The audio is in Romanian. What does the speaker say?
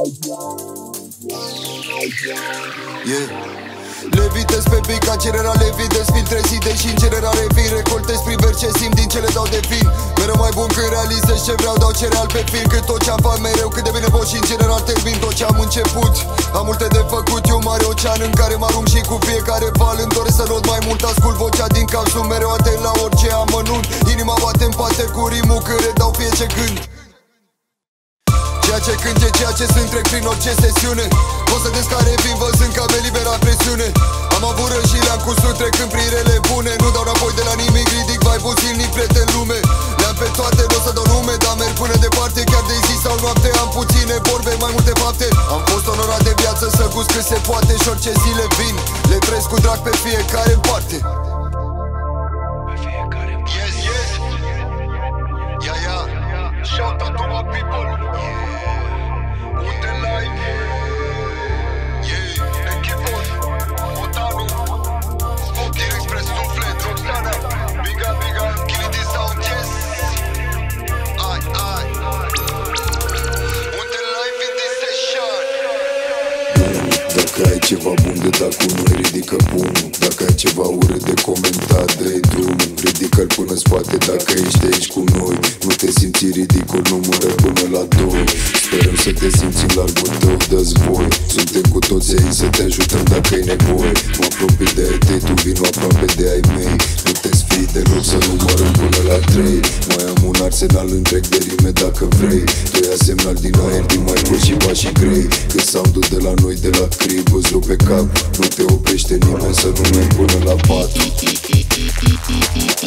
Yeah. Levitez pe pic ca cererea levitez, filtrez idei și în general revin. Recoltez prin vers ce simt, din cele dau de fin. Mereu mai bun când realizez ce vreau, dau cereal pe fil. Cât tot ce-am fac mereu, cât de bine pot și în general termin tot ce-am început. Am multe de făcut, eu mare ocean în care mă arunc și cu fiecare val îmi doresc să not mai mult. Ascult vocea din cap, sunt mereu atent la orice amănunt. Inima bate în pate cu rimul când redau fie ce gând. Ceea ce cânt e ceea ce sunt, trec prin orice sesiune. O să gândesc care vin văzând că am eliberat presiune. Am avut rău și le-am cusut trecând prin rele bune. Nu dau înapoi de la nimic, ridic mai puțin ni prieten lume. Le-am pe toate, nu o să dau nume, dar merg până departe. Chiar de zi sau noapte am puține vorbe, mai multe fapte. Am fost onorat de viață să gust cât se poate. Și orice zile vin, le trăiesc cu drag pe fiecare în parte. Yes, yes. Yeah, yeah. Shout out to my people. Unde live. Yeah, echipul Motanu Smoking Express, Suflet, Roxana. Big up, Killing this sound, yes. Ai, ai. Unde live in this session. Dacă ai ceva bun de dat cu noi, ridică pumnul. Dacă ai ceva urât de comentat, dă-i drumul. Ridică-l până în spate dacă ești aici cu noi. Nu te simți ridicol, numără până la 2. Sperăm să te simți în largul tău, dă-ți voi. Suntem cu toți aici să te ajutăm dacă-i nevoie. Mă apropii de ai tăi, tu vino aproape de ai mei. Nu te sfii deloc să numărăm până la 3. Mai am un arsenal întreg de rime dacă vrei. Tu ia semnal din aer, din mai mult și bași grei. Că sound-ul de la noi, de la crib, îți rupe cap. Nu te oprește nimeni să nu mergi până la 4.